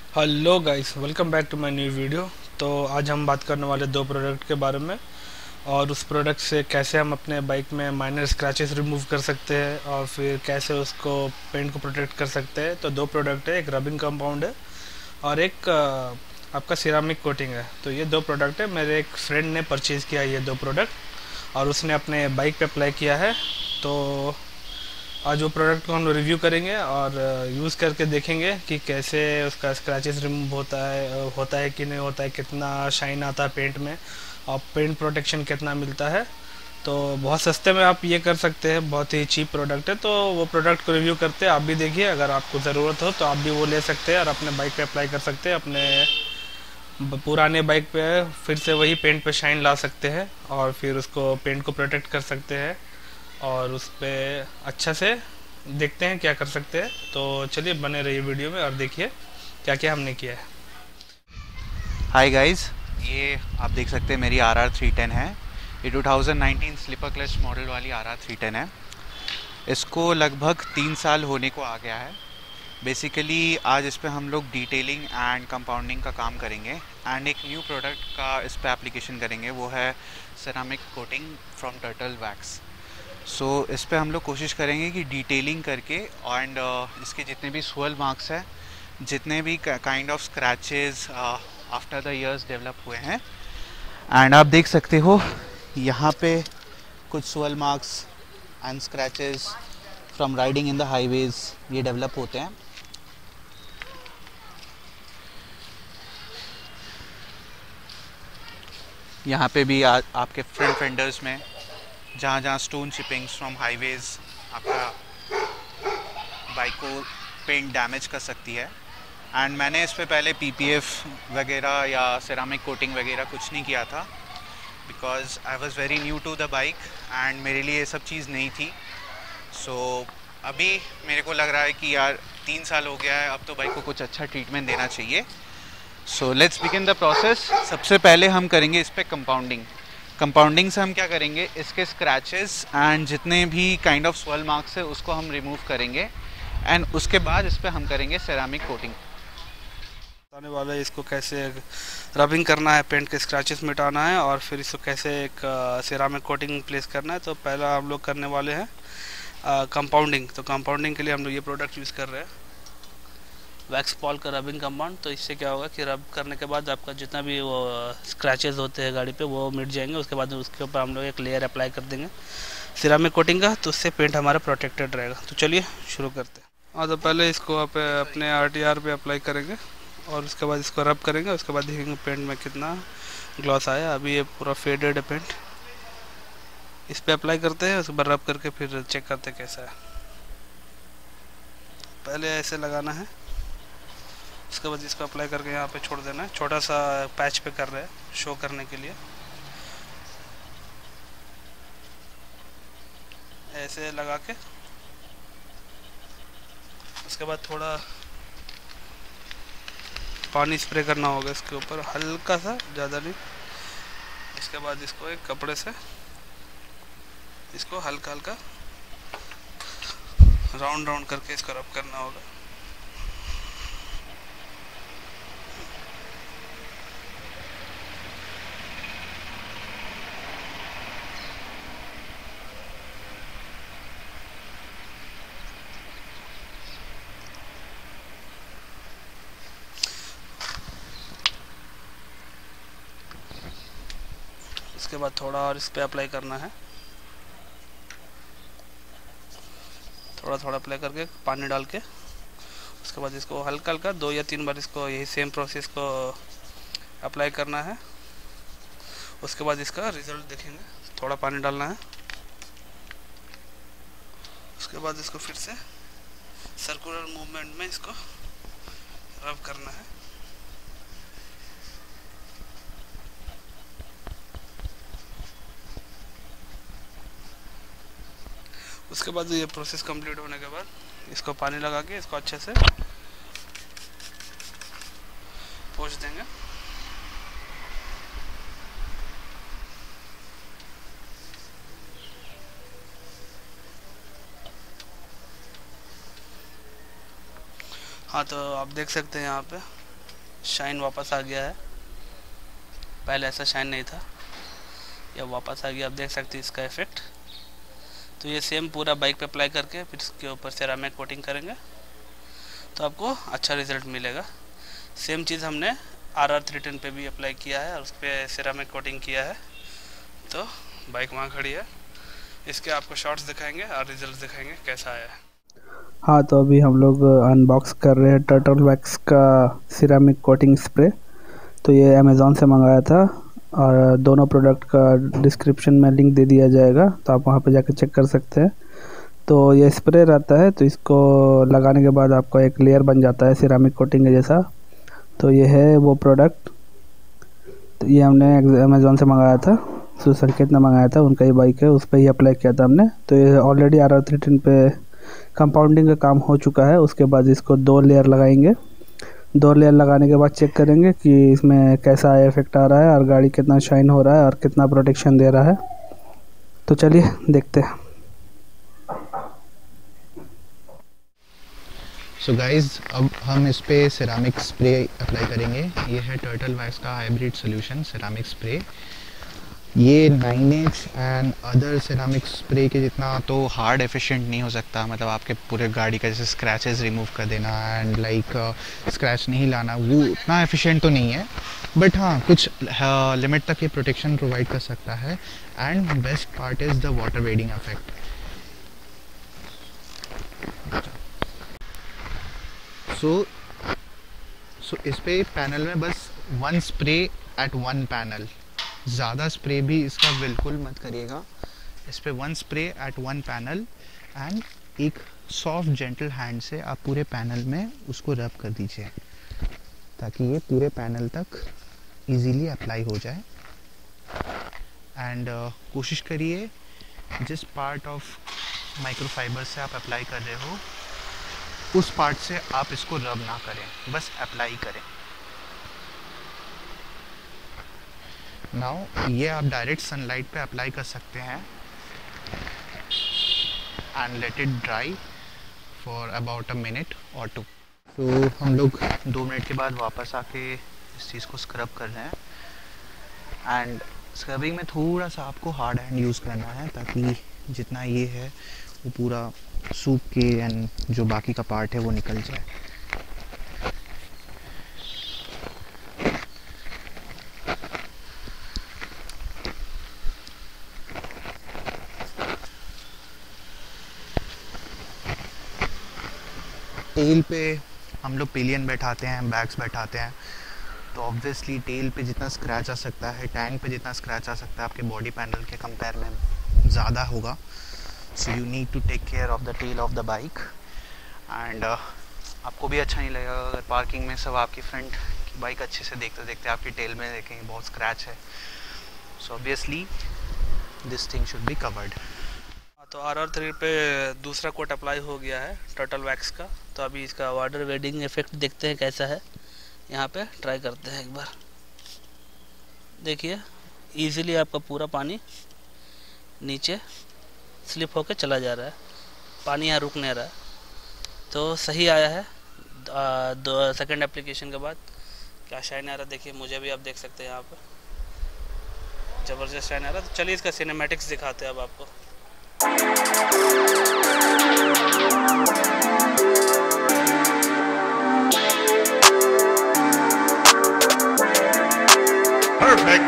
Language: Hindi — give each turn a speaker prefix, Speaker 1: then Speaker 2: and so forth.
Speaker 1: Hello guys, welcome back to my new video. तो आज हम बात करने वाले दो प्रोडक्ट के बारे में और उस प्रोडक्ट से कैसे हम अपने बाइक में माइनर स्क्रैचेस रिमूव कर सकते हैं और फिर कैसे उसको पेंट को प्रोटेक्ट कर सकते हैं। तो दो प्रोडक्ट है, एक रबिंग कंपाउंड है और एक आपका सिरामिक कोटिंग है। तो ये दो प्रोडक्ट है, मेरे एक फ्रेंड ने परचेज़ किया ये दो प्रोडक्ट और उसने अपने बाइक पे अप्लाई किया है। तो आज वो प्रोडक्ट को हम रिव्यू करेंगे और यूज़ करके देखेंगे कि कैसे उसका स्क्रैचेस रिमूव होता है कि नहीं होता है, कितना शाइन आता है पेंट में और पेंट प्रोटेक्शन कितना मिलता है। तो बहुत सस्ते में आप ये कर सकते हैं, बहुत ही चीप प्रोडक्ट है। तो वो प्रोडक्ट को रिव्यू करते हैं, आप भी देखिए, अगर आपको ज़रूरत हो तो आप भी वो ले सकते हैं और अपने बाइक पे अप्लाई कर सकते हैं। अपने पुराने बाइक पे फिर से वही पेंट पे शाइन ला सकते हैं और फिर उसको पेंट को प्रोटेक्ट कर सकते हैं और उस पर अच्छा से देखते हैं क्या कर सकते हैं। तो चलिए बने रहिए वीडियो में और देखिए क्या क्या हमने किया है।
Speaker 2: हाय गाइस, ये आप देख सकते हैं मेरी RR310 है। ये 2019 स्लीपर क्लच मॉडल वाली RR310 है। इसको लगभग 3 साल होने को आ गया है। बेसिकली आज इस पे हम लोग डिटेलिंग एंड कंपाउंडिंग का काम करेंगे एंड एक न्यू प्रोडक्ट का इस पे एप्लीकेशन करेंगे, वो है ceramic coating from Turtle Wax. So इस पे हम लोग कोशिश करेंगे कि डिटेलिंग करके एंड इसके जितने भी सोल मार्क्स हैं, जितने भी kind of scratches after the years develop हुए हैं, एंड आप देख सकते हो यहाँ पे कुछ sole marks and scratches from riding in the highways ये डेवलप होते हैं। यहाँ पे भी आपके फ्रंट फेंडर्स में जहाँ जहाँ स्टोन चिपिंग्स फ्रॉम हाईवेज आपका बाइक को पेंट डैमेज कर सकती है। एंड मैंने इस पे पहले PPF वगैरह या सेरामिक कोटिंग वगैरह कुछ नहीं किया था, because I was very new to the bike and मेरे लिए ये सब चीज़ नहीं थी। सो अभी मेरे को लग रहा है कि यार 3 साल हो गया है, अब तो बाइक को कुछ अच्छा ट्रीटमेंट देना चाहिए। So let's begin the process. सबसे पहले हम करेंगे इस पर कंपाउंडिंग। कंपाउंडिंग से हम क्या करेंगे, इसके स्क्रैचेस एंड जितने भी काइंड ऑफ स्वेल मार्क्स है उसको हम रिमूव करेंगे एंड उसके बाद इस पर हम करेंगे सेरामिक कोटिंग।
Speaker 1: बताने वाला है इसको कैसे रबिंग करना है, पेंट के स्क्रैचेस मिटाना है और फिर इसको कैसे एक सिरामिक कोटिंग प्लेस करना है। तो पहला हम लोग करने वाले हैं कंपाउंडिंग। तो कंपाउंडिंग के लिए हम लोग ये प्रोडक्ट यूज़ कर रहे हैं, वैक्स पॉल का रबिंग कंपाउंड। तो इससे क्या होगा कि रब करने के बाद आपका जितना भी वो स्क्रैचेस होते हैं गाड़ी पे वो मिट जाएंगे। उसके बाद उसके ऊपर हम लोग एक लेयर अप्लाई कर देंगे सिरामिक कोटिंग का, तो उससे पेंट हमारा प्रोटेक्टेड रहेगा। तो चलिए शुरू करते हैं। हाँ, तो पहले इसको आप अपने RTR पे अप्लाई करेंगे और उसके बाद इसको रब करेंगे। उसके बाद देखेंगे पेंट में कितना ग्लॉस आया। अभी ये पूरा फेडेड है पेंट। इस पे अप्लाई करते हैं, उसके बाद रब करके फिर चेक करते हैं कैसा है। पहले ऐसे लगाना है, उसके बाद इसको अप्लाई करके यहाँ पे छोड़ देना है। छोटा सा पैच पे कर रहे हैं शो करने के लिए। ऐसे लगा के उसके बाद थोड़ा पानी स्प्रे करना होगा इसके ऊपर, हल्का सा, ज़्यादा नहीं। इसके बाद इसको एक कपड़े से इसको हल्का हल्का राउंड राउंड करके इसको रब करना होगा। उसके बाद थोड़ा और इस पर अप्लाई करना है, थोड़ा थोड़ा अप्लाई करके पानी डाल के। उसके बाद इसको हल्का हल्का 2 या 3 बार इसको यही सेम प्रोसेस को अप्लाई करना है। उसके बाद इसका रिजल्ट देखेंगे। थोड़ा पानी डालना है, उसके बाद इसको फिर से सर्कुलर मूवमेंट में इसको रब करना है। उसके बाद ये प्रोसेस कंप्लीट होने के बाद इसको पानी लगा के इसको अच्छे से पोंछ देंगे। हाँ, तो आप देख सकते हैं यहाँ पे
Speaker 3: शाइन वापस आ गया है, पहले ऐसा शाइन नहीं था, यह वापस आ गया। आप देख सकते हैं इसका इफ़ेक्ट। तो ये सेम पूरा बाइक पे अप्लाई करके फिर इसके ऊपर सेरामिक कोटिंग करेंगे तो आपको अच्छा रिज़ल्ट मिलेगा। सेम चीज़ हमने RR 310 पे भी अप्लाई किया है और उस पर सेरामिक कोटिंग किया है। तो बाइक वहाँ खड़ी है, इसके आपको शॉट्स दिखाएंगे और रिजल्ट दिखाएंगे कैसा आया है।
Speaker 1: हाँ, तो अभी हम लोग अनबॉक्स कर रहे हैं टर्टल वैक्स का सिरामिक कोटिंग स्प्रे। तो ये अमेज़ॉन से मंगाया था और दोनों प्रोडक्ट का डिस्क्रिप्शन में लिंक दे दिया जाएगा, तो आप वहाँ पे जाकर चेक कर सकते हैं। तो ये स्प्रे रहता है, तो इसको लगाने के बाद आपका एक लेयर बन जाता है सिरामिक कोटिंग के जैसा। तो ये है वो प्रोडक्ट। तो ये हमने अमेज़ॉन से मंगाया था, सुसंकेत ने मंगाया था, उनका ही बाइक है, उस पर ही अप्लाई किया था हमने। तो ये ऑलरेडी RR 310 पे कंपाउंडिंग का काम हो चुका है। उसके बाद इसको 2 लेयर लगाएंगे। 2 लेयर लगाने के बाद चेक करेंगे कि इसमें कैसा इफेक्ट आ रहा है और गाड़ी कितना शाइन हो रहा है और कितना प्रोटेक्शन दे रहा है। तो चलिए देखते हैं।
Speaker 2: सो गाइज़, अब हम इस पे सिरामिक स्प्रे अप्लाई करेंगे। ये है टर्टल वैक्स का हाइब्रिड सोल्यूशन सिरामिक स्प्रे। ये 9H and other ceramic spray के जितना तो हार्ड एफिशिएंट नहीं हो सकता, मतलब आपके पूरे गाड़ी का जैसे स्क्रैचेस रिमूव कर देना एंड लाइक स्क्रैच नहीं लाना, वो उतना एफिशिएंट तो नहीं है। बट हाँ, कुछ लिमिट तक ये प्रोटेक्शन प्रोवाइड कर सकता है। And best part is the water beading effect. So इस पे पैनल में बस 1 स्प्रे एट 1 पैनल, ज़्यादा स्प्रे भी इसका बिल्कुल मत करिएगा। इस पे 1 स्प्रे एट 1 पैनल एंड एक सॉफ्ट जेंटल हैंड से आप पूरे पैनल में उसको रब कर दीजिए ताकि ये पूरे पैनल तक इजीली अप्लाई हो जाए। एंड कोशिश करिए जिस पार्ट ऑफ माइक्रोफाइबर से आप अप्लाई कर रहे हो उस पार्ट से आप इसको रब ना करें, बस अप्लाई करें। नाउ ये आप डायरेक्ट सनलाइट पे अप्लाई कर सकते हैं and let it dry for about a minute और 2। तो हम लोग 2 मिनट के बाद वापस आके इस चीज़ को स्क्रब कर रहे हैं। एंड स्क्रबिंग में थोड़ा सा आपको हार्ड हैंड यूज़ करना है ताकि जितना ये है वो पूरा सूख के एंड जो बाकी का पार्ट है वो निकल जाए। टेल पे हम लोग पिलियन बैठाते हैं, बैग्स बैठाते हैं, तो ऑब्वियसली टेल पे जितना स्क्रैच आ सकता है, टैंक पे जितना स्क्रैच आ सकता है आपके बॉडी पैनल के कंपेयर में ज़्यादा होगा। So you need to take care of the tail of the bike. And आपको भी अच्छा नहीं लगेगा अगर पार्किंग में सब आपकी फ्रंट की बाइक अच्छे से देखते देखते आपकी टेल में देखेंगे बहुत स्क्रैच है। So obviously this thing should be covered.
Speaker 3: तो RR 3 पे दूसरा कोट अप्लाई हो गया है टर्टल वैक्स का। तो अभी इसका वाटर वेडिंग इफेक्ट देखते हैं कैसा है, यहाँ पे ट्राई करते हैं एक बार। देखिए इजीली आपका पूरा पानी नीचे स्लिप होके चला जा रहा है, पानी यहाँ रुक नहीं रहा है। तो सही आया है। 2 सेकेंड एप्लीकेशन के बाद क्या शाइन आ रहा है देखिए, मुझे भी आप देख सकते हैं यहाँ पर ज़बरदस्त शाइन आ रहा है। तो चलिए इसका सिनेमैटिक्स दिखाते हैं अब आपको।
Speaker 4: Perfect.